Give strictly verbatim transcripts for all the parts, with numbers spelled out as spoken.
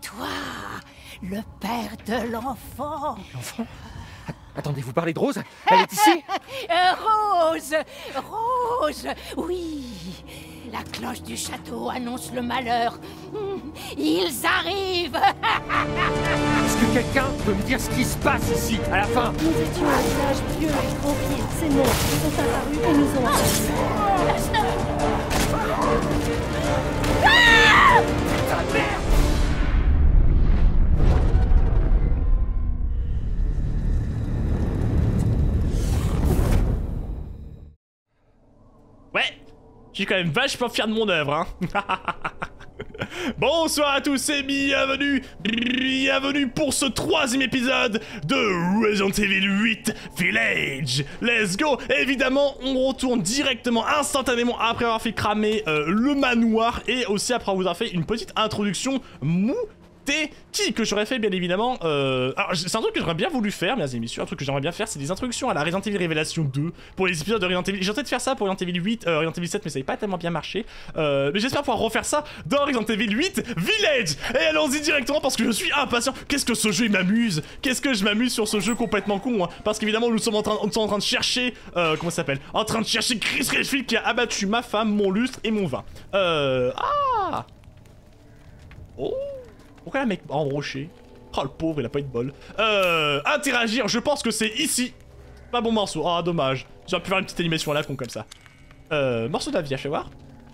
toi, le père de l'enfant. L'enfant? Attendez, vous parlez de Rose? Elle est ici? Rose, Rose, oui. La cloche du château annonce le malheur. Ils arrivent. Est-ce que quelqu'un peut me dire ce qui se passe ici, à la fin? Nous étions un village vieux et tranquille. Ces monstres sont apparus et nous ont attaqués. Ah! Putain de merde! Ouais, je suis quand même vachement fier de mon œuvre, hein. Bonsoir à tous et bienvenue, bienvenue pour ce troisième épisode de Resident Evil huit Village. Let's go. Évidemment, on retourne directement, instantanément, après avoir fait cramer euh, le manoir et aussi après avoir fait une petite introduction mou. Qui que j'aurais fait bien évidemment euh... alors c'est un truc que j'aurais bien voulu faire mesdames et messieurs, un truc que j'aimerais bien faire, c'est des introductions à la Resident Evil Révélation deux pour les épisodes de Resident Evil. J'ai tenté de faire ça pour Resident Evil huit, euh, Resident Evil sept, mais ça n'avait pas tellement bien marché, euh, mais j'espère pouvoir refaire ça dans Resident Evil huit Village. Et allons-y directement parce que je suis impatient. Qu'est-ce que ce jeu il m'amuse, qu'est-ce que je m'amuse sur ce jeu complètement con, hein. Parce qu'évidemment nous sommes en train, nous sommes en train de chercher euh, comment ça s'appelle, en train de chercher Chris Redfield qui a abattu ma femme, mon lustre et mon vin. euh... Ah oh. Pourquoi un mec en rocher? Oh le pauvre, il a pas eu de bol. Euh, interagir, je pense que c'est ici. Pas bon morceau, ah dommage. J'aurais pu faire une petite animation à la con comme ça. Euh, morceau d'avis, fais voir.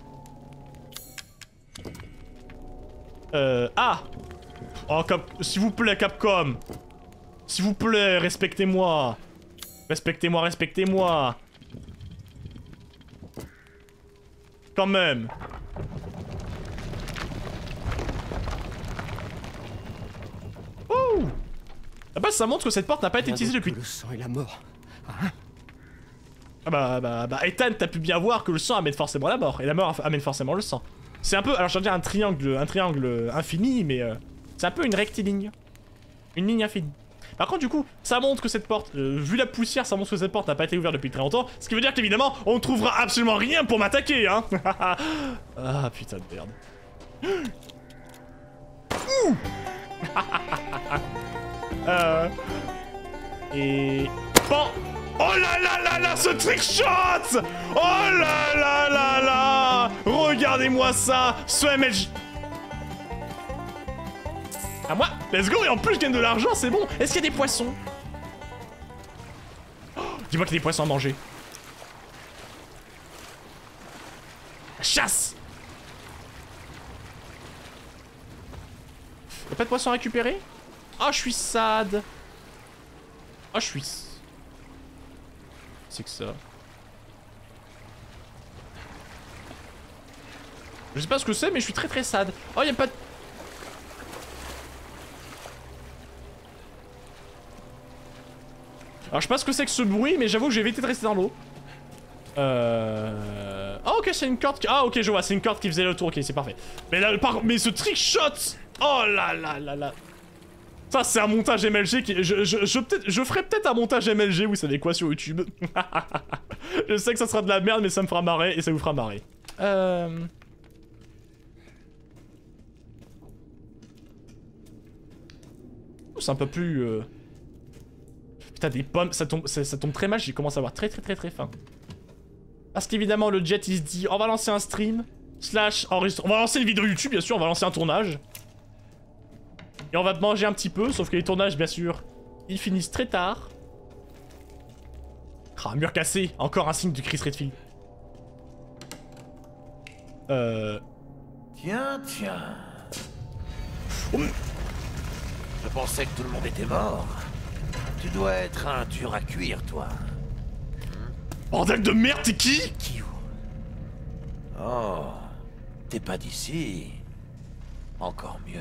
Euh, ah. Oh, Cap... s'il vous plaît, Capcom. S'il vous plaît, respectez-moi. Respectez-moi, respectez-moi. Quand même. Oh! Ah bah ça montre que cette porte n'a pas été utilisée depuis... Le sang et la mort. Hein? Ah bah bah bah Ethan, t'as pu bien voir que le sang amène forcément la mort et la mort amène forcément le sang. C'est un peu, alors je veux dire un triangle, un triangle infini, mais euh, c'est un peu une rectiligne, une ligne infinie. Par contre du coup, ça montre que cette porte, euh, vu la poussière, ça montre que cette porte n'a pas été ouverte depuis très longtemps, ce qui veut dire qu'évidemment on ne trouvera absolument rien pour m'attaquer, hein. Ah putain de merde. Ouh. euh... Et... Bon. Oh là là là là, ce trick shot. Oh là là là là. Regardez-moi ça. Ce M L J... À moi. Let's go. Et en plus je gagne de l'argent, c'est bon. Est-ce qu'il y a des poissons? Oh, dis-moi qu'il y a des poissons à manger. La chasse. Y'a pas de poisson à récupérer? Oh, je suis sad. Oh, je suis... C'est que ça. Je sais pas ce que c'est, mais je suis très très sad. Oh, y'a pas de... Alors, je sais pas ce que c'est que ce bruit, mais j'avoue que j'ai évité de rester dans l'eau. Euh... Ah, ok, c'est une corde qui... Ah, ok, je vois, c'est une corde qui faisait le tour. Ok, c'est parfait. Mais là, par... mais ce trick shot... Oh là là là là. Ça c'est un montage M L G qui... Je, je, je, peut je ferai peut-être un montage M L G, vous savez quoi, sur YouTube. Je sais que ça sera de la merde, mais ça me fera marrer et ça vous fera marrer. Euh... C'est un peu plus... Euh... Putain, des pommes, ça tombe, ça, ça tombe très mal, j'ai commencé à avoir très très très très faim. Parce qu'évidemment le jet il se dit, on va lancer un stream, slash enregistre... On va lancer une vidéo YouTube bien sûr, on va lancer un tournage. Et on va te manger un petit peu, sauf que les tournages, bien sûr, ils finissent très tard. Ah, mur cassé, encore un signe de Chris Redfield. Euh... Tiens, tiens. Oh, je pensais que tout le monde était mort. Tu dois être un dur à cuire, toi. Bordel de merde, t'es qui? Qui Oh, t'es pas d'ici. Encore mieux.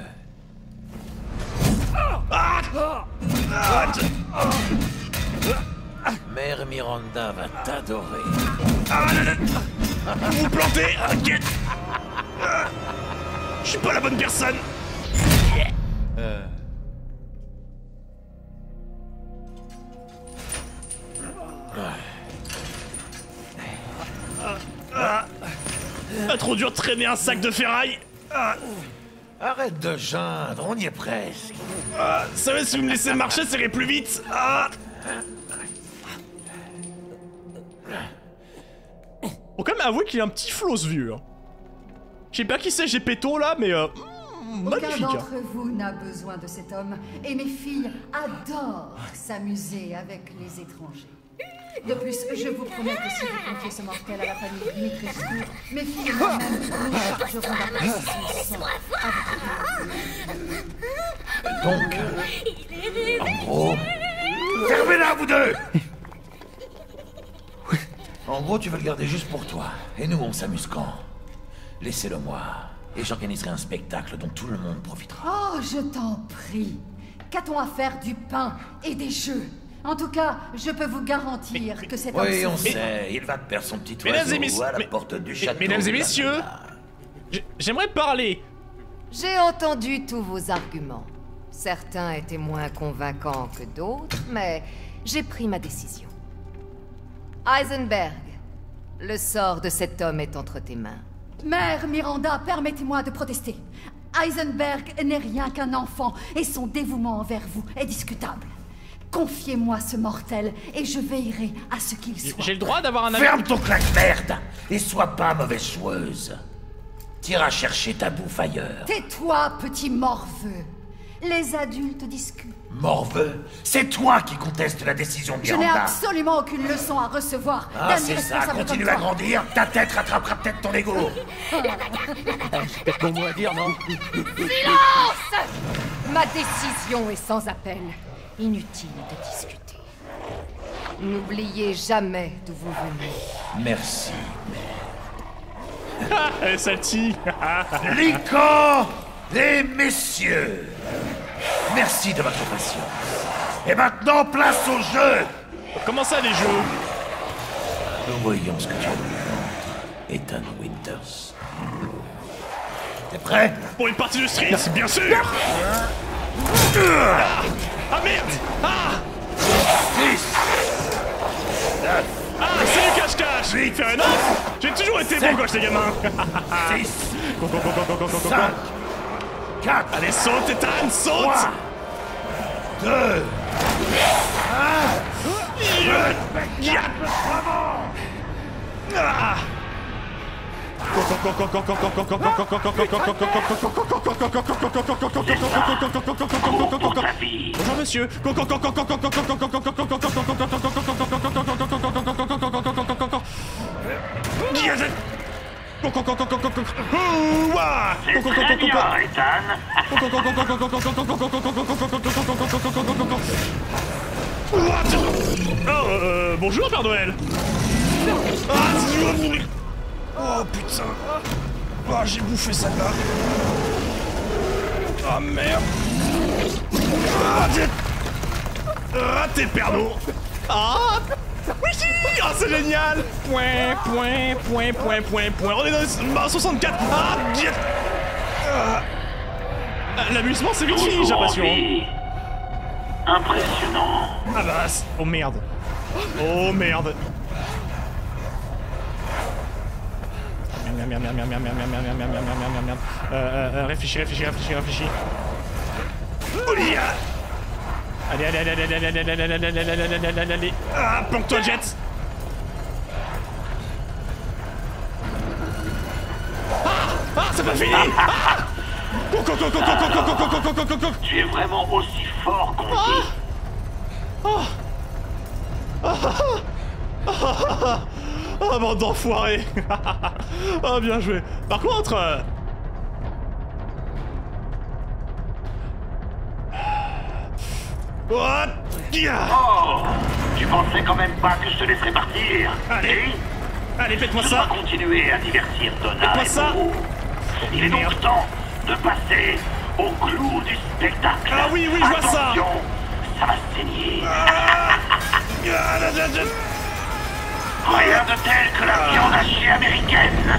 Ah ah Mère Miranda va t'adorer. Ah là là. Vous vous plantez, inquiète. Je suis pas la bonne personne. Euh... Ah, trop dur de traîner un sac de ferraille. Ah. Arrête de geindre, on y est presque. Ah, ça va, si vous me laissez marcher, ça irait plus vite. Ah. Faut quand même avouer qu'il a un petit flow ce vieux. Hein. Je sais pas qui c'est, j'ai péto là, mais euh, mmh, Aucun magnifique. d'entre vous n'a besoin de cet homme, et mes filles adorent s'amuser avec les étrangers. De plus, je vous promets que si vous confiez ce mortel à la famille Dimitrescu, mes filles et moi-même nous chargerons la position sans avec Donc, en gros... Fermez-la, vous deux! En gros, tu veux le garder juste pour toi. Et nous, on s'amuse quand? Laissez-le moi. Et j'organiserai un spectacle dont tout le monde profitera. Oh, je t'en prie. Qu'a-t-on à faire du pain et des jeux? En tout cas, je peux vous garantir que cet homme... Oui, on sait- sait. Il va te perdre son petit Mesdames et oiseau messieurs- à la mais- porte du château. Mesdames et messieurs, j'ai- j'aimerais parler. J'ai entendu tous vos arguments. Certains étaient moins convaincants que d'autres, mais j'ai pris ma décision. Heisenberg, le sort de cet homme est entre tes mains. Mère Miranda, permettez-moi de protester. Heisenberg n'est rien qu'un enfant, et son dévouement envers vous est discutable. Confiez-moi ce mortel, et je veillerai à ce qu'il soit. J'ai le droit d'avoir un ami. Ferme ton claque-merde et sois pas mauvaise joueuse. T'iras chercher ta bouffe ailleurs. Tais-toi, petit morveux. Les adultes discutent. Morveux, c'est toi qui conteste la décision de Je n'ai Miranda. absolument aucune leçon à recevoir Ah, d'un c'est ça, irresponsable continue comme à toi. grandir, ta tête rattrapera peut-être ton ego. J'ai peut-être mon mot à dire, non? Silence! Ma décision est sans appel. Inutile de discuter. N'oubliez jamais d'où vous venez. Merci. Ah, elle est salty. Lycan et messieurs, merci de votre patience. Et maintenant, place au jeu. Comment ça, les jeux? Nous voyons ce que tu représentes, Ethan Winters. T'es prêt? Pour une partie de street, bien sûr. Ah merde. Ah. six, Ah, c'est du cache-cache. Oui. Faire un off. J'ai toujours été bon quand j'étais gamin. six, Go, go, go, go, go, go, go, go. cinq, quatre, Allez, saute, Ethan, saute. trois, deux, Ah. Bonjour monsieur. C'est très bien, Ethan. Oh, euh, bonjour Père Noël. Ah, oh putain. Oh, j'ai bouffé celle-là. Oh merde. Ah, t'es... Ah, t'es perno. Ah, oui, ah, c'est génial. Point, point, point, point, point, point. On est dans le soixante-quatre. Ah, bien. Ah. L'amusement, c'est vite fini, j'ai l'impression. Oui. Impressionnant. Ah bah, c'est- oh merde. Oh merde. Merde, merde, merde, merde, merde, merde, merde, merde, merde, merde, merde, merde, merde, merde. Euh, euh, euh, réfléchis, réfléchis, réfléchis, réfléchis. Oh, yeah. Allez, allez, allez, allez, allez, allez, allez, allez, allez, allez, allez, allez, allez, allez. Ah, planque-toi, Jet. Ah, ah, c'est pas fini. Ah. Go, go, go, go, go, go, go, go, go, go, go, go. Tu es vraiment aussi fort qu'on dit. Oh. Oh, bande d'enfoirés. Oh, bien joué. Par contre... euh, What? Yeah. Oh, tu pensais quand même pas que je te laisserais partir. Allez. Si? Allez, faites-moi Tu dois ça. continuer à divertir Donna Faites-moi et ça. Moreau. Il est Merde. donc temps de passer au clou du spectacle. Ah oui, oui, je vois ça. Attention, ça va saigner. Ah, là, là, là. Rien de tel que la viande hachée américaine.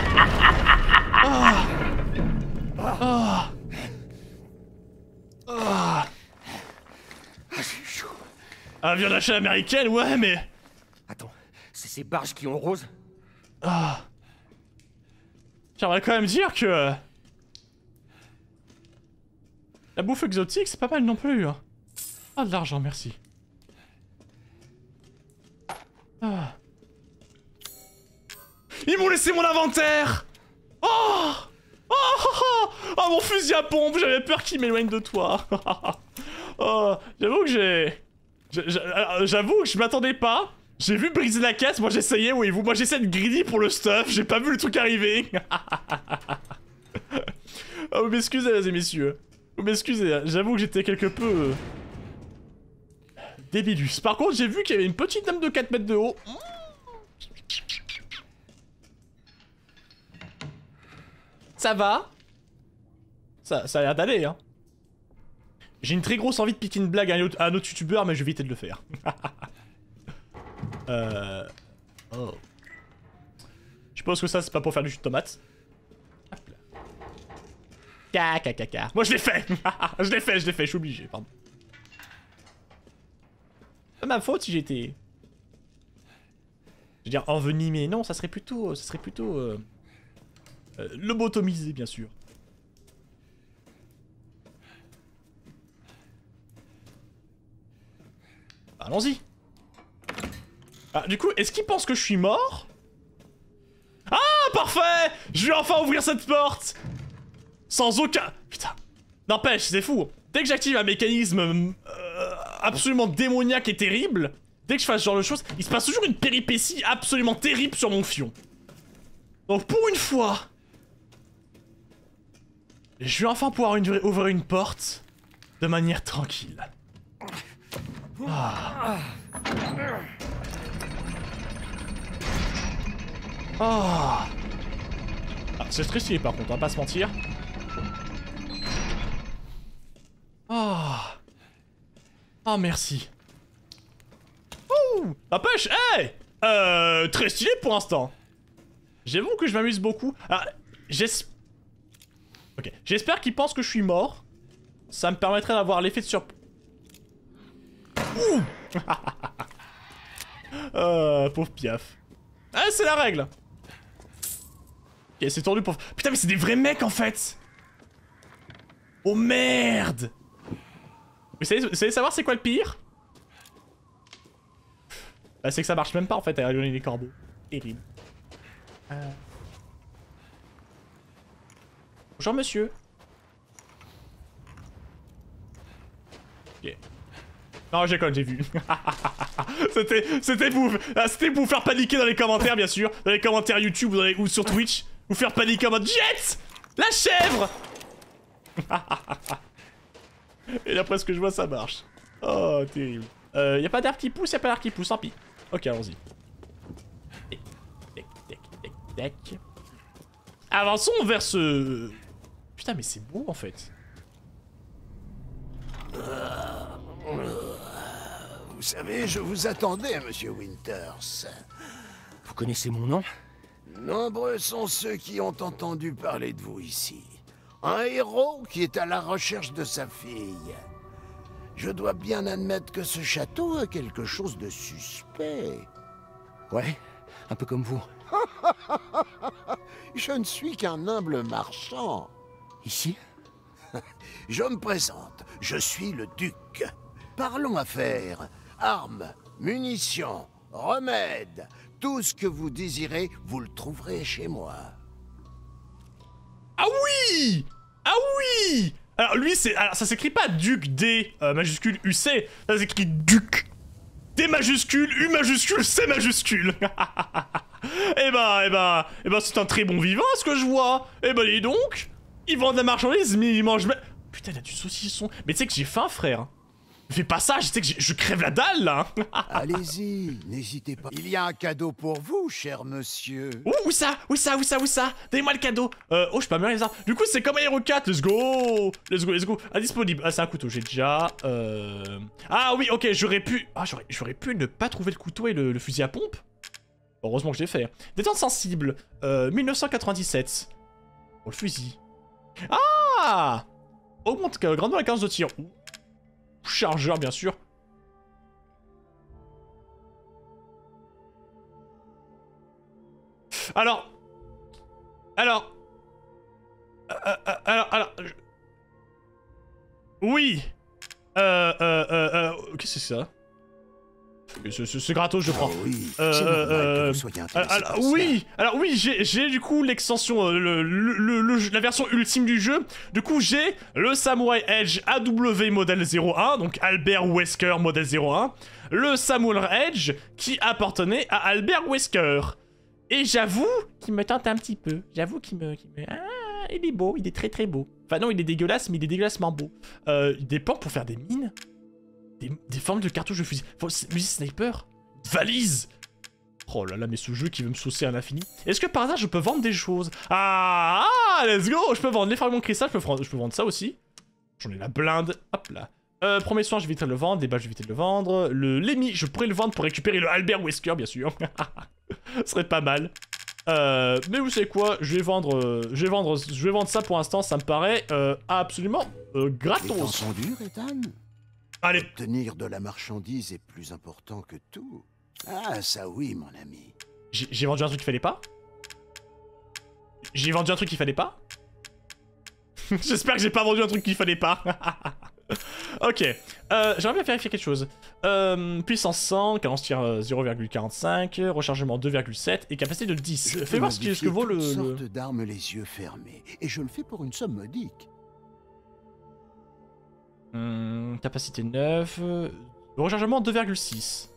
Ah, viande hachée américaine, ouais, mais... Attends, c'est ces barges qui ont rose? J'aimerais quand même dire que... La bouffe exotique, c'est pas mal non plus. Hein. Ah, de l'argent, merci. Ah. Ils m'ont laissé mon inventaire. Oh, oh, oh, oh, oh mon fusil à pompe, j'avais peur qu'il m'éloigne de toi. Oh, j'avoue que j'ai... J'avoue que je m'attendais pas. J'ai vu briser la caisse, moi j'essayais, oui, vous, moi j'essayais de greedy pour le stuff, j'ai pas vu le truc arriver. Oh, vous m'excusez, les messieurs. Vous m'excusez, j'avoue que j'étais quelque peu... Euh... débilus. Par contre, j'ai vu qu'il y avait une petite dame de quatre mètres de haut. Ça va. Ça, ça a l'air d'aller, hein. J'ai une très grosse envie de piquer une blague à un autre, à un autre youtubeur, mais je vais éviter de le faire. euh... Oh. Je pense que ça, c'est pas pour faire du jus de tomate. Caca, caca. Moi, je l'ai fait. Je l'ai fait, je l'ai fait, je suis obligé, pardon. C'est ma faute si j'étais... Je veux dire, envenimé. Non, ça serait plutôt... Ça serait plutôt... Euh... Euh, lobotomisé, bien sûr. Allons-y. Ah, du coup, est-ce qu'il pense que je suis mort? Ah, parfait! Je vais enfin ouvrir cette porte! Sans aucun... Putain. N'empêche, c'est fou. Dès que j'active un mécanisme euh, absolument démoniaque et terrible, dès que je fasse ce genre de choses, il se passe toujours une péripétie absolument terrible sur mon fion. Donc pour une fois, je vais enfin pouvoir une, ouvrir une porte de manière tranquille. Ah. Oh. Ah, c'est très stylé par contre, on va pas se mentir. Oh. Oh merci. Ouh. N'empêche, hey, euh, très stylé pour l'instant. J'avoue que je m'amuse beaucoup. Alors, j'espère... Ok, j'espère qu'il pense que je suis mort. Ça me permettrait d'avoir l'effet de surprise. Ouh. euh, pauvre Piaf. Ah, c'est la règle. Ok, c'est tordu pour... Putain, mais c'est des vrais mecs, en fait. Oh, merde. Vous savez, vous savez savoir c'est quoi le pire? Bah, c'est que ça marche même pas, en fait, à donner les corbeaux. Terrible. Euh... Bonjour, monsieur. Ok. Non, j'ai quand j'ai vu. C'était, c'était pour, c'était pour vous faire paniquer dans les commentaires, bien sûr, dans les commentaires YouTube ou, dans les, ou sur Twitch, vous faire paniquer en mode Jet, la chèvre. Et d'après ce que je vois, ça marche. Oh, terrible. Euh, y a pas d'air qui pousse, y a pas d'air qui pousse, tant pis. Ok, allons-y. Tac, tac, tac, tac, tac. Avançons vers ce... Putain, mais c'est beau en fait. Vous savez, je vous attendais, monsieur Winters. Vous connaissez mon nom? Nombreux sont ceux qui ont entendu parler de vous ici. Un héros qui est à la recherche de sa fille. Je dois bien admettre que ce château a quelque chose de suspect. Ouais, un peu comme vous. Je ne suis qu'un humble marchand. Ici? Je me présente, je suis le duc. Parlons affaires, armes, munitions, remèdes, tout ce que vous désirez, vous le trouverez chez moi. Ah oui! Ah oui! Alors lui, c'est, alors ça s'écrit pas duc D euh, majuscule U C, ça s'écrit duc D majuscule U majuscule C majuscule. Eh ben, eh ben, eh ben, c'est un très bon vivant, ce que je vois. Eh ben, dis donc, il vend de la marchandise, mais il mange... Putain, il a du saucisson. Mais tu sais que j'ai faim, frère. Fais pas ça, je sais que je crève la dalle, là. Allez-y, n'hésitez pas. Il y a un cadeau pour vous, cher monsieur. Ouh, où ça? Où ça? Où ça? Où ça? Donnez-moi le cadeau. Euh, oh, je peux améliorer les armes. Du coup, c'est comme Aero quatre, let's go. Let's go, let's go. Indisponible. Ah, c'est un couteau, j'ai déjà... Euh... Ah oui, ok, j'aurais pu... Ah, j'aurais pu ne pas trouver le couteau et le, le fusil à pompe. Heureusement que je l'ai fait. Détente sensible. Euh, mille neuf cent quatre-vingt-dix-sept. Oh, le fusil. Ah! Augmente euh, grandement la cadence de tir. Ouh. Chargeur, bien sûr. Alors... Alors... Euh, euh, alors... Alors... Je... Oui. Euh, euh, euh, euh... Qu'est-ce que c'est ça? C'est gratos, je prends. Oh oui, euh, c'est normal euh, que vous soyez intéressé alors, par oui, cela. alors oui, j'ai du coup l'extension, euh, le, le, le, le, la version ultime du jeu. Du coup, j'ai le Samurai Edge A W modèle zéro un, donc Albert Wesker modèle zéro un. Le Samurai Edge qui appartenait à Albert Wesker. Et j'avoue qu'il me tente un petit peu. J'avoue qu'il me, qu'il me... Ah, il est beau, il est très très beau. Enfin non, il est dégueulasse, mais il est dégueulassement beau. Euh, des plans pour faire des mines. Des, des formes de cartouches de fusil. Fusil sniper. Valise. Oh là là, mais ce jeu qui veut me saucer à l'infini. Est-ce que par hasard je peux vendre des choses? Ah, ah, let's go. Je peux vendre les fragments de cristal, je peux, je peux vendre ça aussi. J'en ai la blinde. Hop là. Euh, premier soin, je vais éviter de le vendre. Des balles, je vais éviter de le vendre. Le Lemmy, je pourrais le vendre pour récupérer le Albert Wesker, bien sûr. Ce serait pas mal. Euh, mais vous savez quoi? Je vais vendre, euh, je vais vendre, je vais vendre ça pour l'instant. Ça me paraît euh, absolument euh, gratos. Les temps sont durs, Ethan. Allez. Obtenir de la marchandise est plus important que tout. Ah, ça oui, mon ami. J'ai vendu un truc qu'il fallait pas? J'ai vendu un truc qu'il fallait pas? J'espère que j'ai pas vendu un truc qu'il fallait pas. Ok, euh, j'aimerais bien vérifier quelque chose. Euh, puissance cent, cadence tir zéro virgule quarante-cinq, rechargement deux virgule sept et capacité de dix. Fais voir ce que, ce que vaut le... toutes le... sortes d'armes les yeux fermés, et je le fais pour une somme modique. Hum, capacité neuf, euh, rechargement deux virgule six.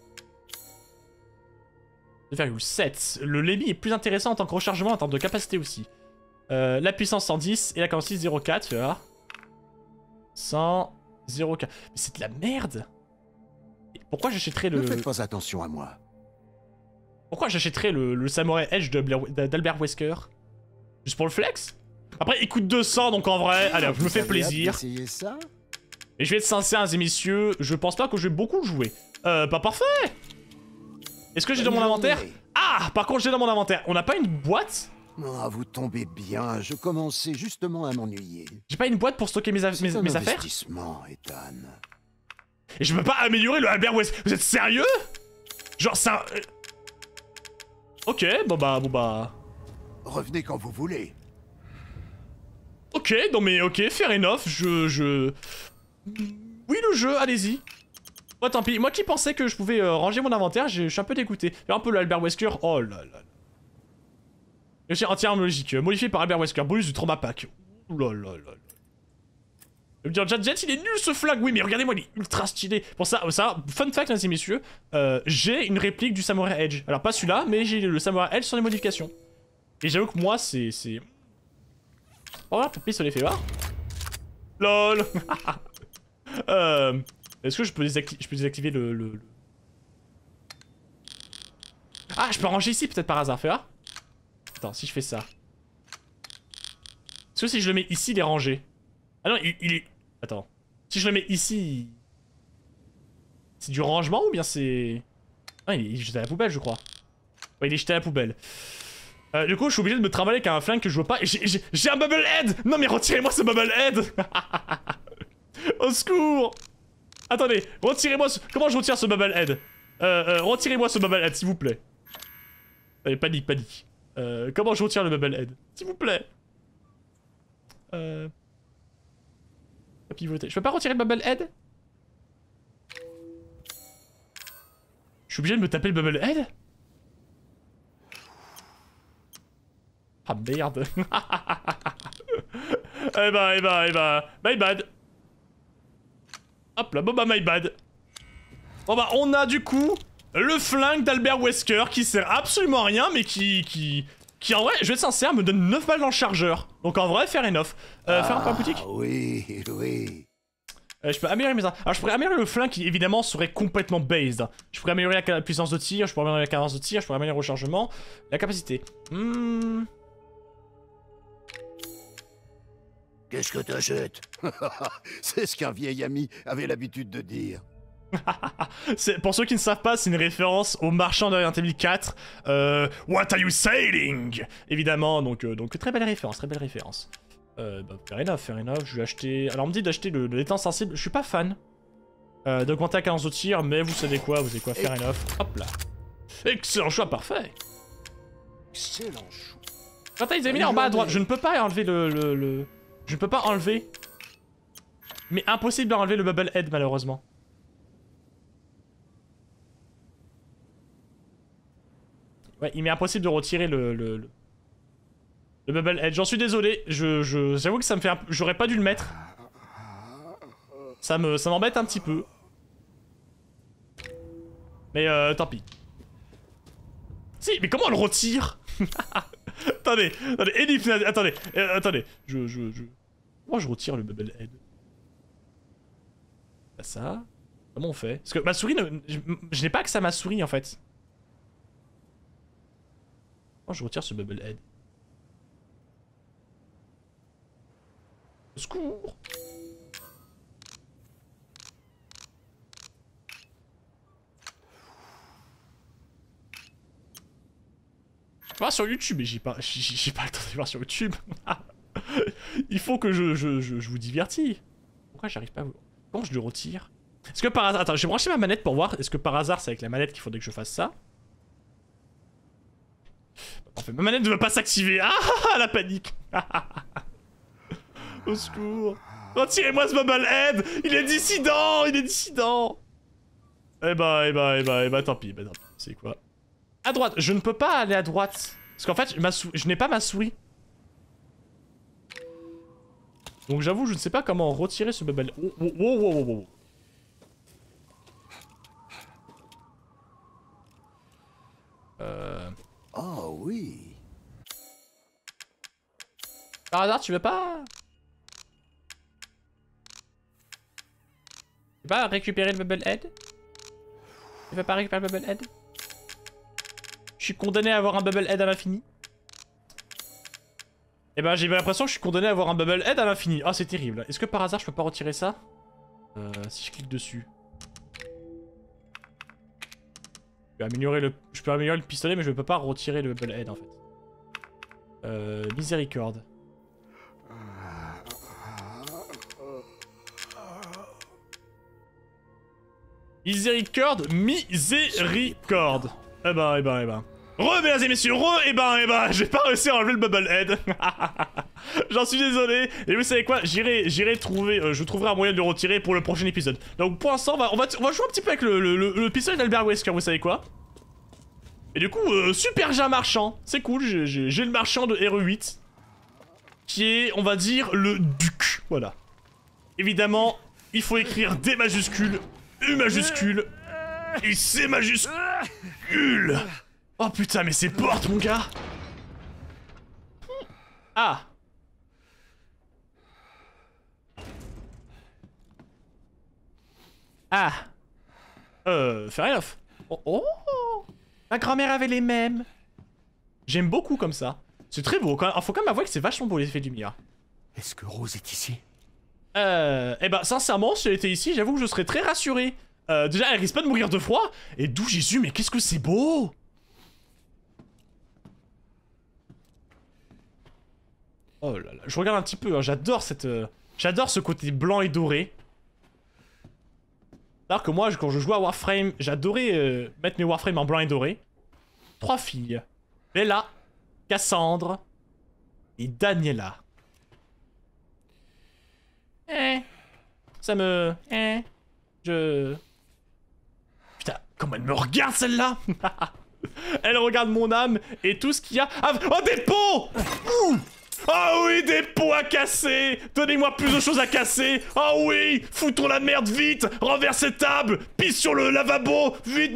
deux virgule sept. Le Lemmy est plus intéressant en tant que rechargement, en termes de capacité aussi. Euh, la puissance cent dix et la capacité zéro virgule quatre, tu vois. cent, zéro virgule quatre. Mais c'est de la merde. Pourquoi j'achèterais le... Ne faites pas attention à moi. Pourquoi j'achèterais le, le Samurai Edge d'Albert Wesker? Juste pour le flex? Après, il coûte deux cents, donc en vrai, allez, je me fais plaisir. Essayez ça. Et je vais être sincère, les messieurs, je pense pas que je vais beaucoup jouer. Euh, pas parfait. Est-ce que j'ai dans mon inventaire? Ah, par contre, j'ai dans mon inventaire. On n'a pas une boîte? Ah, vous tombez bien, je commençais justement à m'ennuyer. J'ai pas une boîte pour stocker mes, mes, un mes affaires? investissement, Ethan. Et je peux pas améliorer le Albert Wesker? Vous êtes sérieux? Genre, ça... Ok, bon bah, bon bah... Revenez quand vous voulez. Ok, non mais ok, fair enough, je... je... Oui, le jeu, allez-y. Moi, tant pis. Moi qui pensais que je pouvais euh, ranger mon inventaire, je suis un peu dégoûté. Un peu le Albert Wesker, oh là là. Et aussi entièrement logique, modifié par Albert Wesker, bonus du trauma pack. Ouh là là là. Je veux dire, Jet Jet, il est nul ce flag, oui, mais regardez-moi, il est ultra stylé. Pour ça, ça, fun fact, mesdames et messieurs, euh, j'ai une réplique du Samurai Edge. Alors, pas celui-là, mais j'ai le Samurai Edge sans les modifications. Et j'avoue que moi, c'est. c'est... Oh, la piste, on les fait voir. LOL. euh, Est-ce que je peux, désacti je peux désactiver le, le, le... Ah, je peux ranger ici, peut-être par hasard, fais voir. Attends, si je fais ça. Est-ce que si je le mets ici, il est rangé? Ah non, il, il est... Attends. Si je le mets ici... C'est du rangement ou bien c'est... Ah, il est jeté à la poubelle, je crois. Ouais, il est jeté à la poubelle. Euh, du coup, je suis obligé de me trimballer avec un flingue que je vois pas. Et j'ai un bubble head! Non, mais retirez-moi ce bubble head! Au secours! Attendez, retirez-moi ce... Comment je retire ce bubble head? Euh, euh retirez-moi ce bubble head, s'il vous plaît. Allez, panique, panique. Euh, comment je retire le bubble head? S'il vous plaît. Euh... Pivoter. Je peux pas retirer le bubble head? Je suis obligé de me taper le bubble head? Ah merde. Eh bah, eh bah, eh bah, my bad. Hop là, bon bah my bad. Bon bah on a du coup le flingue d'Albert Wesker qui sert absolument à rien mais qui... qui... Qui en vrai, je vais être sincère, me donne neuf balles dans le chargeur. Donc en vrai, fair enough. Euh, ah, faire un peu en boutique? Oui, oui. Euh, je peux améliorer mes armes. Alors je pourrais améliorer le flingue qui évidemment serait complètement based. Je pourrais améliorer la puissance de tir, je pourrais améliorer la cadence de tir, je pourrais améliorer le rechargement, la capacité. Hmm... Qu'est-ce que t'achètes? C'est ce qu'un vieil ami avait l'habitude de dire. Pour ceux qui ne savent pas, c'est une référence au marchand de Resident Evil quatre. Euh, What are you saying? Évidemment, donc, euh, donc très belle référence, très belle référence. Euh, bah, fair enough, fair enough, je vais acheter... Alors on me dit d'acheter le, le l'étang sensible, je suis pas fan. Euh, d'augmenter la cadence de tir, mais vous savez quoi, vous savez quoi, fair enough. Hop là. Excellent choix, parfait. Excellent choix. Attends, ils avaient mis là en bas à droite, je ne peux pas enlever le... le, le... Je ne peux pas enlever... Mais impossible d'enlever le bubble head malheureusement. Ouais, il m'est impossible de retirer le... le, le... le bubble head. J'en suis désolé, je, je, j'avoue que ça me fait un... J'aurais pas dû le mettre. Ça me, ça m'embête un petit peu. Mais euh, tant pis. Si, mais comment on le retire? Attendez, attendez, Elif, attendez, euh, attendez. Je, je, je... Comment je retire le bubble head? Bah ça. Comment on fait? Parce que ma souris, ne... je, je n'ai pas accès à ma souris en fait. Comment je retire ce bubble head? Au secours! Je vais voir sur YouTube, mais j'ai pas, j'ai pas le temps de voir sur YouTube. Il faut que je, je, je, je vous divertis. Pourquoi j'arrive pas à vous... Comment je le retire? Est-ce que par hasard... Attends, je vais brancher ma manette pour voir. Est-ce que par hasard c'est avec la manette qu'il faudrait que je fasse ça? En fait, ma manette ne veut pas s'activer. Ah, la panique. Au secours. Retirez-moi ce bubble head. Il est dissident, il est dissident. Eh bah, eh bah, eh bah, eh bah, tant pis, bah, tant pis. C'est quoi? À droite, je ne peux pas aller à droite. Parce qu'en fait, ma sou... je n'ai pas ma souris. Donc j'avoue, je ne sais pas comment retirer ce bubble. Oh, oh, oh, oh, oh, oh. Euh... Oh oui. Par hasard, tu veux pas... Tu veux pas récupérer le bubble head? Tu veux pas récupérer le bubble head? Je suis condamné à avoir un bubble head à l'infini. Et ben j'ai l'impression que je suis condamné à avoir un bubble head à l'infini. Ah, c'est terrible. Est-ce que par hasard je peux pas retirer ça? euh, Si je clique dessus. Je peux améliorer le, je peux améliorer le pistolet, mais je peux pas retirer le bubble head en fait. Euh, miséricorde. Miséricorde, miséricorde. Eh ben, eh ben, eh ben. Re, mesdames et messieurs, re, eh ben, eh ben, j'ai pas réussi à enlever le bubble head. J'en suis désolé. Et vous savez quoi, j'irai j'irai trouver, euh, je trouverai un moyen de le retirer pour le prochain épisode. Donc pour l'instant, on va, on, va, on va jouer un petit peu avec le, le, le, le pistolet d'Albert Wesker, vous savez quoi. Et du coup, euh, super j'ai un marchand. C'est cool, j'ai le marchand de R E huit. Qui est, on va dire, le duc. Voilà. Évidemment, il faut écrire D majuscule, U majuscule et C majuscule. Oh putain, mais c'est porte, mon gars. Ah. Ah. Euh, fair enough. Oh, oh. Ma grand-mère avait les mêmes. J'aime beaucoup comme ça. C'est très beau. Quand... Faut quand même avouer que c'est vachement beau l'effet du lumière. Est-ce que Rose est ici? Euh... Eh ben, sincèrement, si elle était ici, j'avoue que je serais très rassuré. Euh, déjà, elle risque pas de mourir de froid. Et d'où Jésus, mais qu'est-ce que c'est beau! Oh là là, je regarde un petit peu, hein. J'adore cette... Euh... J'adore ce côté blanc et doré. Alors que moi, quand je jouais à Warframe, j'adorais euh, mettre mes Warframes en blanc et doré. Trois filles. Bella, Cassandre et Daniela. Eh... Ça me... Eh... Je... Putain, comment elle me regarde celle-là. Elle regarde mon âme et tout ce qu'il y a... Ah, oh, des pots. Ouh. Oh oui, des pots à casser. Donnez-moi plus de choses à casser. Oh oui, foutons la merde vite. Renversez table, pisse sur le lavabo. Vite.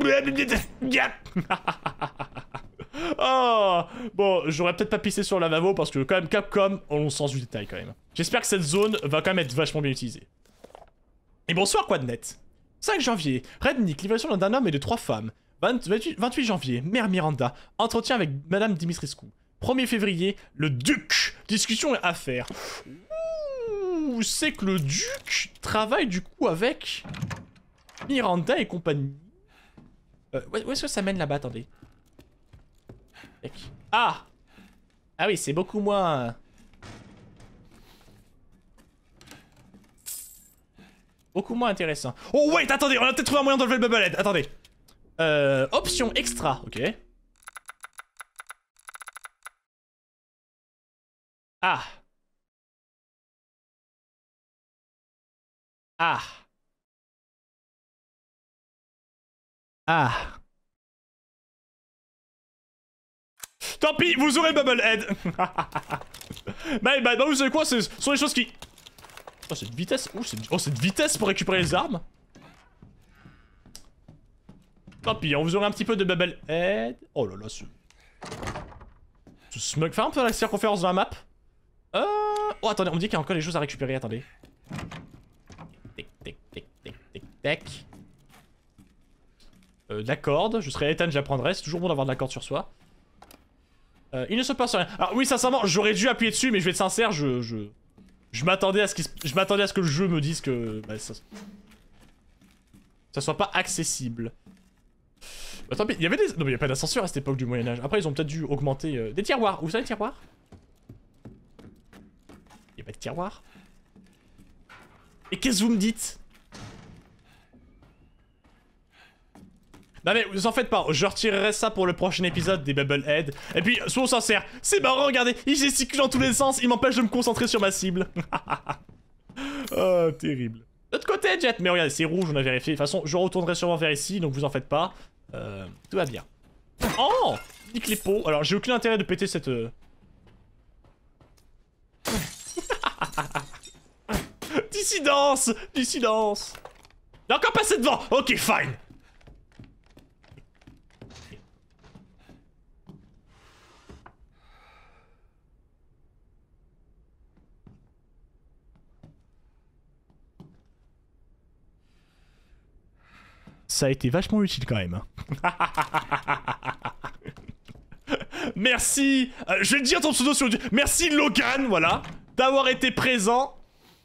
Oh. Bon, j'aurais peut-être pas pissé sur le lavabo parce que quand même Capcom ont le sens du détail quand même. J'espère que cette zone va quand même être vachement bien utilisée. Et bonsoir Quadnet. cinq janvier, Rednick, livraison d'un homme et de trois femmes. vingt-huit, vingt-huit janvier, Mère Miranda, entretien avec Madame Dimitrescu. premier février, le duc, discussion et affaires. Ouh, c'est que le duc travaille du coup avec Miranda et compagnie. Euh, où est-ce que ça mène là-bas, attendez. Ah. Ah oui, c'est beaucoup moins... Beaucoup moins intéressant. Oh wait, attendez, on a peut-être trouvé un moyen d'enlever le bubble head. Attendez. Euh, option extra, ok. Ah. Ah. Ah. Tant pis, vous aurez le Bubblehead. bah, bah, bah, vous savez quoi, ce sont les choses qui... Oh, cette vitesse. Oh, cette oh, cette vitesse pour récupérer les armes. Tant pis, on vous aurez un petit peu de Bubblehead. Oh là là, ce... Ce smug... Faire un peu la circonférence de la map. Euh... Oh, attendez, on me dit qu'il y a encore des choses à récupérer, attendez. Tic, tic, tic, tic, tic, tic. Euh, de la corde, je serais Ethan, j'apprendrai, c'est toujours bon d'avoir de la corde sur soi. Euh, il ne se passe rien. Alors oui, sincèrement, j'aurais dû appuyer dessus, mais je vais être sincère, je... Je, je m'attendais à ce qu'il... Je m'attendais à ce que le jeu me dise que... Bah, ça... ça soit pas accessible. Bah, tant pis, il y avait des... Non mais il y a pas d'ascenseur à cette époque du Moyen-Âge. Après, ils ont peut-être dû augmenter... Euh... Des tiroirs, vous savez les tiroirs? Il y a pas de tiroirs. Et qu'est-ce que vous me dites? Non mais vous en faites pas, je retirerai ça pour le prochain épisode des Bubblehead. Et puis, soyons sincères, c'est marrant, regardez, il gesticule dans tous les sens, il m'empêche de me concentrer sur ma cible. Oh, terrible. De l'autre côté, Jet, mais regardez, c'est rouge, on a vérifié. De toute façon, je retournerai sûrement vers ici, donc vous en faites pas. Euh, tout va bien. Oh, nique les pots. Alors, j'ai aucun intérêt de péter cette... Euh... Dissidence, dissidence. Il a encore passé devant. Ok, fine. Ça a été vachement utile quand même. Merci, euh, je vais te dire ton pseudo sur... Merci Logan, voilà, d'avoir été présent.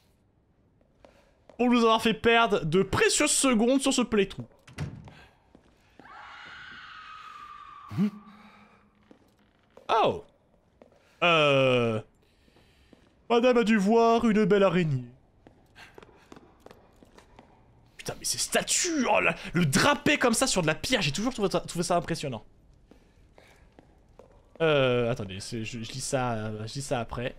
Pour nous avoir fait perdre de précieuses secondes sur ce playthrough. Oh. Euh... Madame a dû voir une belle araignée. Putain, mais ces statues, oh là, le drapé comme ça sur de la pierre, j'ai toujours trouvé ça, trouvé ça impressionnant. Euh, attendez, je, je lis ça, je lis ça après.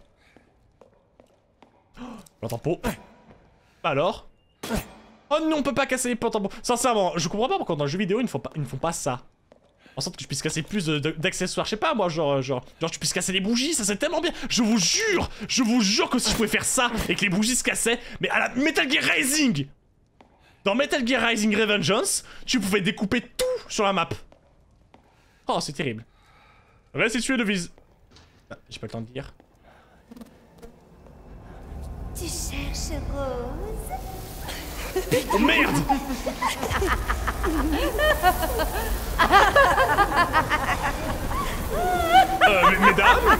Oh, l'entempo. Alors? Oh non, on peut pas casser les portes en bois. Sincèrement, je comprends pas pourquoi dans le jeu vidéo ils ne font pas, ils ne font pas ça. En sorte que je puisse casser plus d'accessoires. Je sais pas moi, genre, genre, genre tu puisses casser les bougies, ça c'est tellement bien. Je vous jure, je vous jure que si je pouvais faire ça et que les bougies se cassaient, mais à la Metal Gear Rising, dans Metal Gear Rising Revengeance, tu pouvais découper tout sur la map. Oh, c'est terrible. Restituer de vise. Ah, j'ai pas le temps de dire. Tu cherches Rose? Oh merde! euh, mais, mesdames?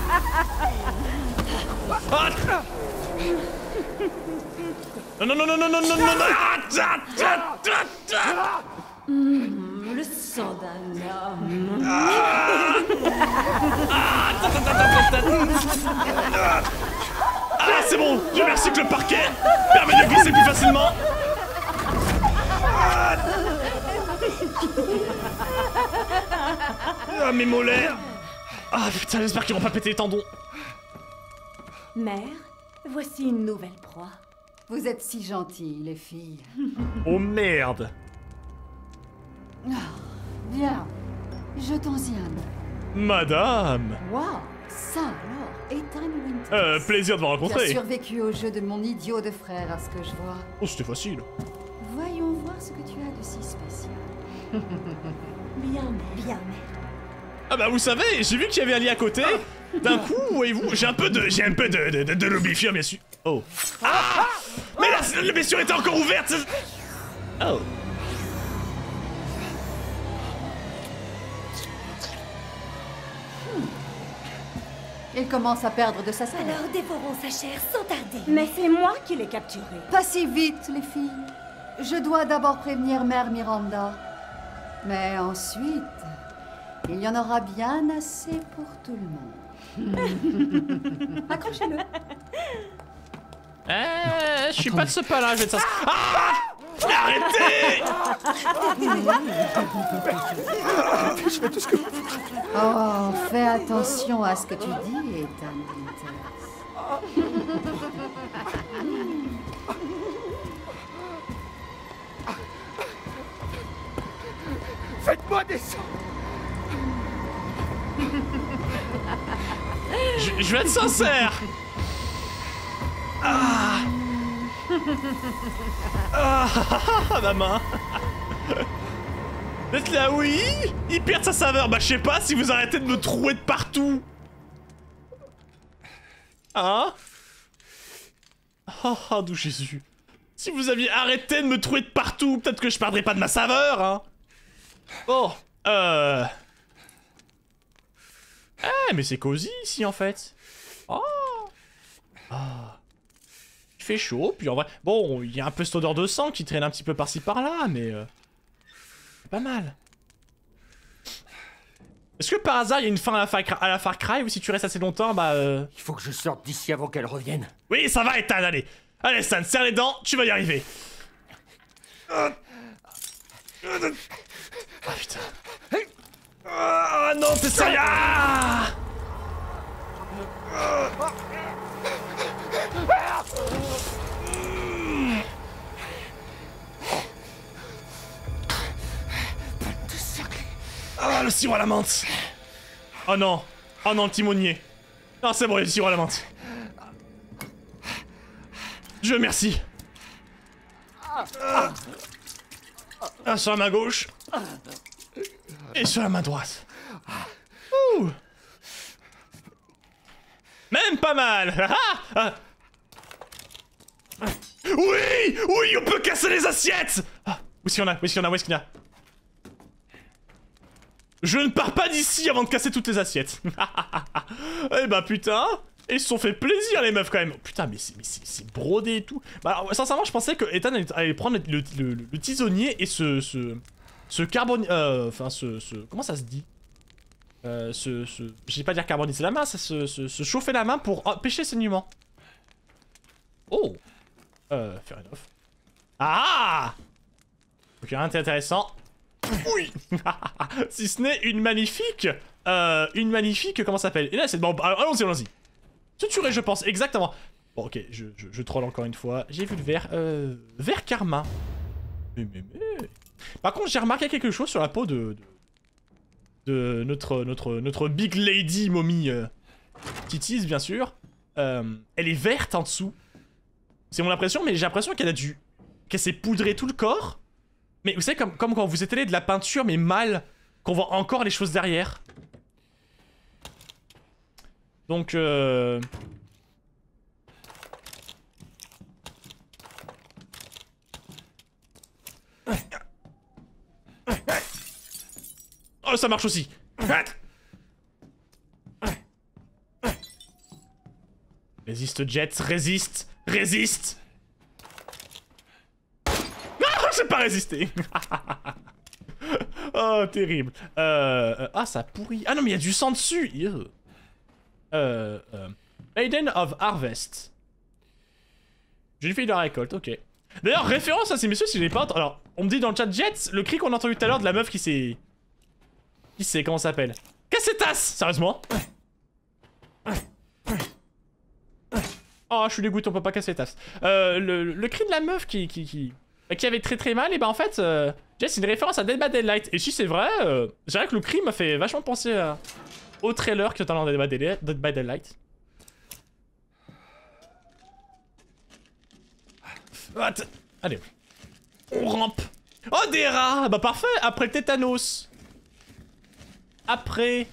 Ah! Non, non, non, non, non, non, non, non, non! Mmh, le sang d'un homme. Ah! Ah, c'est bon! Dieu merci que le parquet permet de glisser plus facilement! Ah, mes mollets! Ah, putain, j'espère qu'ils vont pas péter les tendons! Mère, voici une nouvelle proie. Vous êtes si gentilles, les filles. Oh merde! Ah, viens, jetons-y un œil. Madame! Waouh, ça alors, Ethan Winters. Euh, plaisir de vous rencontrer. Tu as survécu au jeu de mon idiot de frère, à ce que je vois. Oh, c'était facile. Voyons voir ce que tu as de si spécial. Bien, mère. Bien, mère. Ah bah vous savez, j'ai vu qu'il y avait un lit à côté. D'un coup, voyez-vous, j'ai un peu de, j'ai un peu de, de, de, de lubrifiant, bien sûr. Oh. Ah! Mais la, la blessure était encore ouverte. Oh. Il commence à perdre de sa saveur. Alors dévorons sa chair sans tarder. Mais c'est moi qui l'ai capturé. Pas si vite, les filles. Je dois d'abord prévenir Mère Miranda. Mais ensuite, il y en aura bien assez pour tout le monde. Accrochez-le. Euh, je suis pas de ce pas-là, je vais te ça. Ah! Arrêtez! Oh, fais attention à ce que tu dis, Ethan Winters. Laisse-moi descendre. je, je vais être sincère. Ah. Ah, ma main. D'être là, oui. Il perd sa saveur. Bah, je sais pas si vous arrêtez de me trouer de partout. Hein? Oh, oh, d'où Jésus. Si vous aviez arrêté de me trouer de partout, peut-être que je perdrais pas de ma saveur, hein. Bon, euh... Eh, mais c'est cosy ici, en fait. Oh. Ah. Il fait chaud, puis en vrai... Bon, il y a un peu cette odeur de sang qui traîne un petit peu par-ci par-là, mais... Euh... C'est pas mal. Est-ce que par hasard, il y a une fin à la, Far Cry, à la Far Cry, ou si tu restes assez longtemps, bah... Euh... Il faut que je sorte d'ici avant qu'elle revienne. Oui, ça va, Ethan, allez. Allez, Stan, serre les dents, tu vas y arriver. Ah, putain. Ah, non, t'es sérieux? Ah. Ah, le sirop à la menthe. Oh non. Oh non, le timonier. Non, c'est bon, il y a du sirop à la menthe. Dieu merci. Ah. Ah, sur la main gauche. Et sur la main droite. Ouh. Même pas mal. Ah, ah. Oui, oui, on peut casser les assiettes. Ah, où est-ce qu'il y en a? Où est-ce qu'il y en a? Où est-ce qu'il y en a? Je ne pars pas d'ici avant de casser toutes les assiettes. Eh bah putain. Et ils se sont fait plaisir les meufs quand même. Oh, putain mais c'est brodé et tout. Bah alors, sincèrement je pensais que Ethan allait, allait prendre le, le, le, le tisonnier et ce... Ce, ce carbone... Euh... Enfin ce, ce... Comment ça se dit? Euh... Ce... ce je vais pas dire carboniser la main, ça se, se, se chauffer la main pour oh, pêcher saignement. Oh. Euh... Fair enough. Ah. Ok, intéressant. Oui. Si ce n'est une magnifique... Euh... Une magnifique... Comment ça s'appelle? Et là c'est... Bon, allons-y, allons-y. Suturé, je pense, exactement. Bon, ok, je, je, je troll encore une fois. J'ai vu le vert. Euh... Vert karma. Mais, mais, mais... Par contre, j'ai remarqué quelque chose sur la peau de... De, de notre, notre, notre big lady mommy... Euh, Titis, bien sûr. Euh, elle est verte en dessous. C'est mon impression, mais j'ai l'impression qu'elle a dû... Qu'elle s'est poudrée tout le corps. Mais vous savez, comme, comme quand vous étalez de la peinture, mais mal, qu'on voit encore les choses derrière. Donc, euh... oh, ça marche aussi. Résiste, Jet, résiste, résiste. Ah, j'ai pas résisté. Oh, terrible. Euh... Ah, ça pourrit. Ah non, mais il y a du sang dessus. Ew. Euh, euh, Maiden of Harvest. Jeune fille de la récolte, ok. D'ailleurs, référence à ces messieurs si je l'ai pas entendu. Alors, on me dit dans le chat Jet, le cri qu'on a entendu tout à l'heure de la meuf qui s'est... Qui c'est, comment ça s'appelle? Cassetas, sérieusement. Oh, je suis dégoûté, on peut pas casser les tasses. Euh, le, le cri de la meuf qui... Qui, qui, qui avait très très mal, et bah en fait, euh, Jet, c'est une référence à Dead by Daylight. Et si c'est vrai, euh, je dirais que le cri m'a fait vachement penser à... au trailer que t'as dans Dead by Daylight. What? Allez. On rampe. Oh, des rats. Bah parfait, après le tétanos. Après...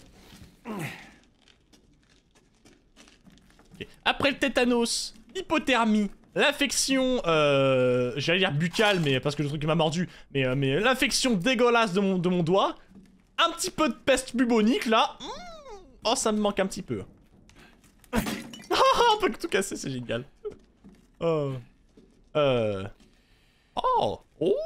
Okay. Après le tétanos, l'hypothermie, l'infection, euh, j'allais dire buccale, mais parce que le truc m'a mordu, mais, euh, mais l'infection dégueulasse de mon, de mon doigt, un petit peu de peste bubonique là. Mmh. Oh, ça me manque un petit peu. On peut tout casser, c'est génial. Oh. Euh. Oh. Oh.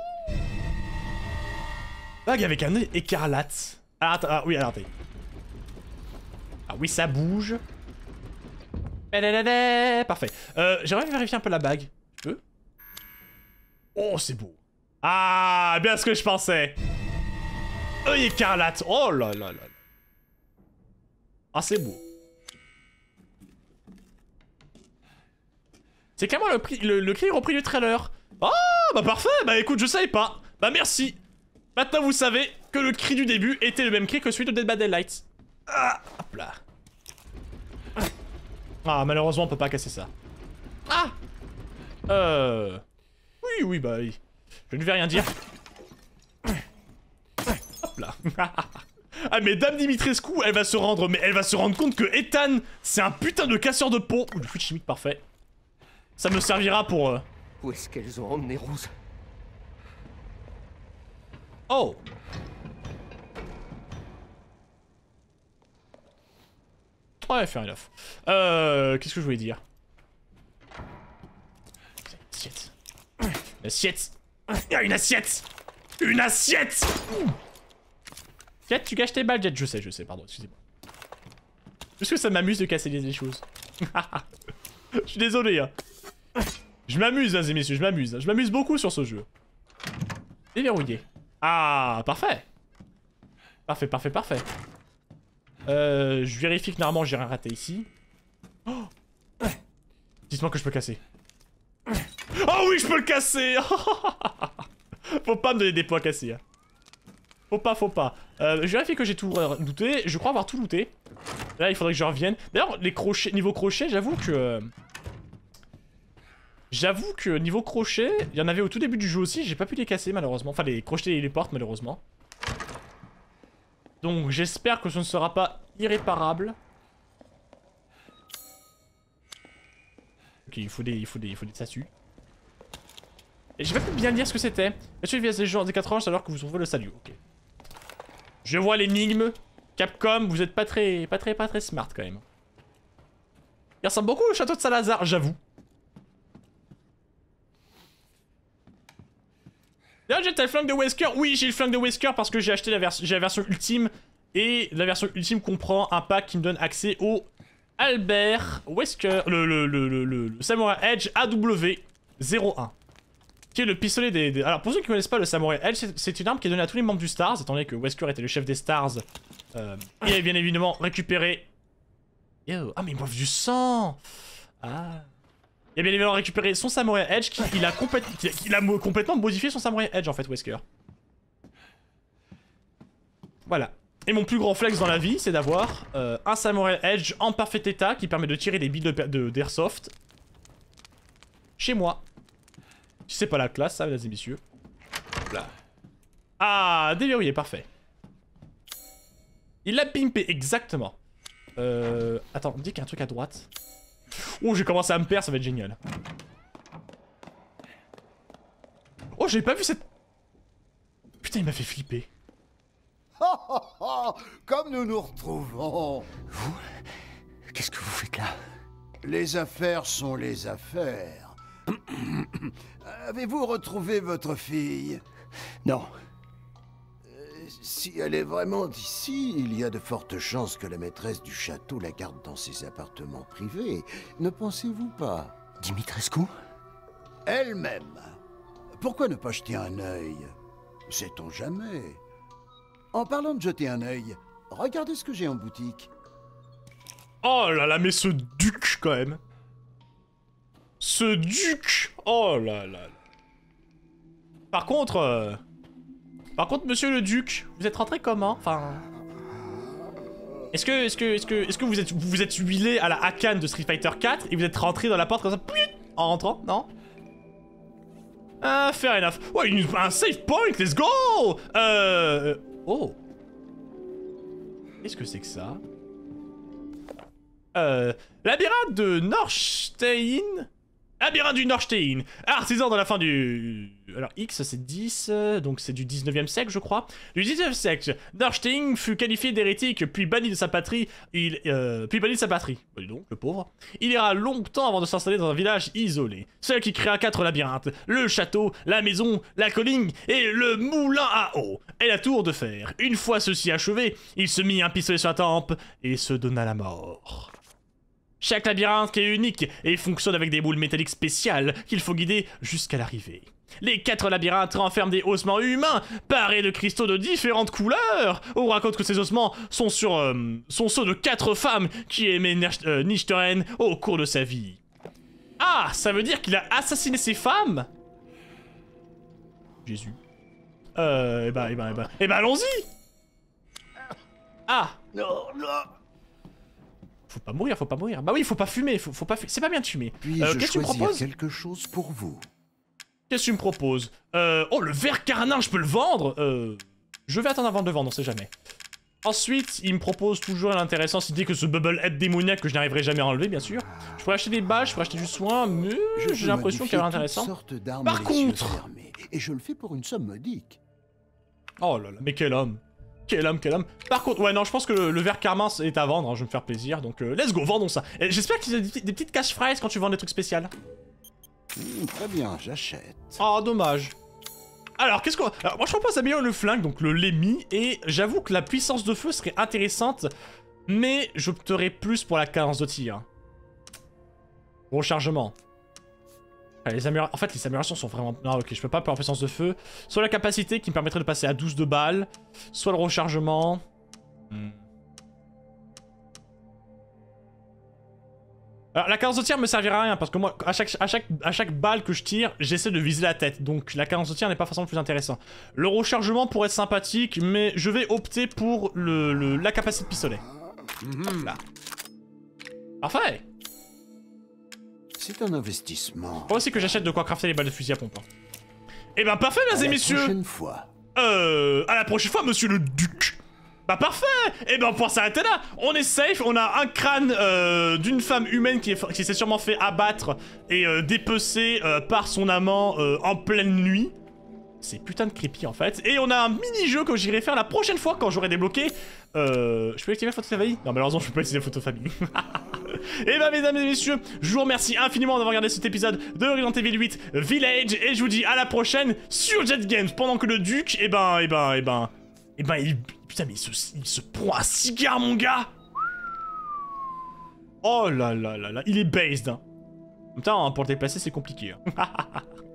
Bague avec un œil écarlate. Ah, attends, ah oui, alors attendez. Ah oui, ça bouge. Parfait. Euh, j'aimerais vérifier un peu la bague. Tu peux? Oh, c'est beau. Ah, bien ce que je pensais. Œil écarlate. Oh là là là. Ah, c'est beau. C'est clairement le, prix, le, le cri repris du trailer. Oh, bah parfait. Bah écoute, je savais pas. Bah merci. Maintenant vous savez que le cri du début était le même cri que celui de Dead by Daylight. Ah, hop là. Ah, malheureusement on peut pas casser ça. Ah. Euh... Oui, oui, bah oui. Je ne vais rien dire. Hop là. Ah mais Dame Dimitrescu, elle va se rendre, mais elle va se rendre compte que Ethan, c'est un putain de casseur de peau. Ouh, le fluide chimique parfait. Ça me servira pour... Euh... Où est-ce qu'elles ont emmené Rose? Oh. Ouais, fair enough. Euh... Qu'est-ce que je voulais dire? Assiette. Une assiette. Ah, une assiette. Une assiette. Jet, tu gâches tes balles, Jet. Je sais, je sais, pardon, excusez-moi. Est-ce que ça m'amuse de casser les choses? Je suis désolé, hein. Je m'amuse, mesdames et messieurs, je m'amuse. Je m'amuse beaucoup sur ce jeu. Déverrouillé. Ah, parfait. Parfait, parfait, parfait. Euh, je vérifie que normalement j'ai rien raté ici. Oh. Dites-moi que je peux casser. Oh oui, je peux le casser. Faut pas me donner des points cassés. Hein. Faut pas, faut pas. Euh, je vérifie que j'ai tout looté. Je crois avoir tout looté. Là, il faudrait que je revienne. D'ailleurs, les crochets, niveau crochet, j'avoue que... J'avoue que niveau crochet, il y en avait au tout début du jeu aussi. J'ai pas pu les casser, malheureusement. Enfin, les crochets et les portes, malheureusement. Donc, j'espère que ce ne sera pas irréparable. Ok, il faut des, il faut des, il faut des statues. Et j'ai pas pu bien dire ce que c'était. Monsieur via ces gens des quatre heures alors que vous trouvez le salut. Ok. Je vois l'énigme. Capcom, vous êtes pas très, pas très, pas très smart quand même. Il ressemble beaucoup au château de Salazar, j'avoue. Là, j'ai le flingue de Wesker. Oui, j'ai le flingue de Wesker parce que j'ai acheté la, vers la version ultime. Et la version ultime comprend un pack qui me donne accès au Albert Wesker, le, le, le, le, le, le Samurai Edge A W zéro un. Qui est le pistolet des... des... Alors, pour ceux qui ne connaissent pas le Samurai Edge, c'est une arme qui est donnée à tous les membres du Stars, étant donné que Wesker était le chef des Stars. Euh, il a bien évidemment récupéré... Yo. Ah, mais il boive du sang. Ah... Il a bien évidemment récupéré son Samurai Edge, qui il a, complète, il a complètement modifié son Samurai Edge en fait, Wesker. Voilà. Et mon plus grand flex dans la vie, c'est d'avoir euh, un Samurai Edge en parfait état qui permet de tirer des billes d'airsoft de, de, chez moi. C'est pas la classe, ça, mesdames et messieurs. Là. Ah, déverrouillé, parfait. Il l'a pimpé, exactement. Euh... Attends, on me dit qu'il y a un truc à droite. Oh, j'ai commencé à me perdre, ça va être génial. Oh, j'ai pas vu cette... Putain, il m'a fait flipper. Oh, oh, oh, comme nous nous retrouvons. Vous? Qu'est-ce que vous faites là? Les affaires sont les affaires. Avez-vous retrouvé votre fille? Non. Euh, si elle est vraiment d'ici, il y a de fortes chances que la maîtresse du château la garde dans ses appartements privés. Ne pensez-vous pas? Dimitrescu? Elle-même. Pourquoi ne pas jeter un œil? Sait-on jamais? En parlant de jeter un œil, regardez ce que j'ai en boutique. Oh là là, mais ce duc quand même. Ce duc. Oh là là. Par contre... Euh... Par contre, monsieur le duc, vous êtes rentré comment? Enfin... Est-ce que, est-ce que, est-ce que, est-ce que vous êtes, vous êtes huilé à la Hakan de Street Fighter quatre et vous êtes rentré dans la porte comme ça, en rentrant? Non? Ah, fair enough. Ouais, une, un save point, let's go! Euh... Oh. Qu'est-ce que c'est que ça? Euh... Labyrinthe de Norstein. Labyrinthe du Norstein. Artisan dans la fin du... Alors X c'est dix, donc c'est du dix-neuvième siècle je crois. Du dix-neuvième siècle, Norstein fut qualifié d'hérétique, puis banni de sa patrie, il, euh, puis banni de sa patrie. Bah, dis donc, le pauvre. Il ira longtemps avant de s'installer dans un village isolé. Seul qui créa quatre labyrinthes, le château, la maison, la colline et le moulin à eau, et la tour de fer. Une fois ceci achevé, il se mit un pistolet sur la tempe et se donna la mort. Chaque labyrinthe est unique et fonctionne avec des boules métalliques spéciales qu'il faut guider jusqu'à l'arrivée. Les quatre labyrinthes renferment des ossements humains parés de cristaux de différentes couleurs. On raconte que ces ossements sont sur euh, sont ceux de quatre femmes qui aimaient euh, Nichteren au cours de sa vie. Ah, ça veut dire qu'il a assassiné ces femmes? Jésus. Euh, et bah, et bah, et bah, et bah, allons-y. Ah. Non, non. Faut pas mourir, faut pas mourir. Bah oui, faut pas fumer, faut, faut pas fumer. C'est pas bien de fumer. Puis-je euh, Qu'est-ce que tu me proposes? quelque chose pour vous? Qu'est-ce que tu me proposes? Euh, oh, le verre carnin, je peux le vendre? Euh, je vais attendre avant de le vendre, on sait jamais. Ensuite, il me propose toujours l'intéressant, c'est dit que ce bubble head démoniaque que je n'arriverai jamais à enlever, bien sûr. Je pourrais acheter des balles, je pourrais acheter du soin, mais j'ai l'impression qu'il y a intéressant. Par contre... Et je le fais pour une somme modique. Oh là là, mais quel homme. Quel homme, quel homme. Par contre, ouais, non, je pense que le, le verre carmin est à vendre, hein, je vais me faire plaisir, donc euh, let's go, vendons ça. J'espère qu'il y a des, des petites cash fries quand tu vends des trucs spéciaux. Mmh, très bien, j'achète. Oh, dommage. Alors, qu'est-ce qu'on... Alors, moi, je propose d'améliorer le flingue, donc le Lemmy, et j'avoue que la puissance de feu serait intéressante, mais j'opterais plus pour la cadence de tir. Rechargement. Ah, les amélior... En fait, les améliorations sont vraiment... Non, ok, je peux pas pour la puissance de feu. Soit la capacité qui me permettrait de passer à douze de balles, soit le rechargement... Hmm. Alors, la cadence de tir me servira à rien, parce que moi, à chaque, à chaque, à chaque balle que je tire, j'essaie de viser la tête. Donc la cadence de tir n'est pas forcément le plus intéressant. Le rechargement pourrait être sympathique, mais je vais opter pour le, le, la capacité de pistolet. Mmh. Là. Parfait. C'est un investissement. Faut aussi que j'achète de quoi crafter les balles de fusil à pompe. Et ben parfait, mesdames et messieurs. À la prochaine fois. Euh... À la prochaine fois, monsieur le duc. Bah parfait. Et ben on pourra s'arrêter là. On est safe, on a un crâne euh, d'une femme humaine qui, est, qui s'est sûrement fait abattre et euh, dépecer euh, par son amant euh, en pleine nuit. C'est putain de creepy en fait. Et on a un mini-jeu que j'irai faire la prochaine fois quand j'aurai débloqué. Euh... Je peux activer la photo de famille? Non malheureusement je peux pas utiliser la photo de famille. Et bah mesdames et messieurs, je vous remercie infiniment d'avoir regardé cet épisode de Resident Evil huit Village. Et je vous dis à la prochaine sur Jet Games. Pendant que le duc, et ben, et ben, et ben... Et ben il... Putain mais il se, il se prend un cigare mon gars. Oh là là là là, il est based hein. Putain hein, pour le déplacer c'est compliqué hein.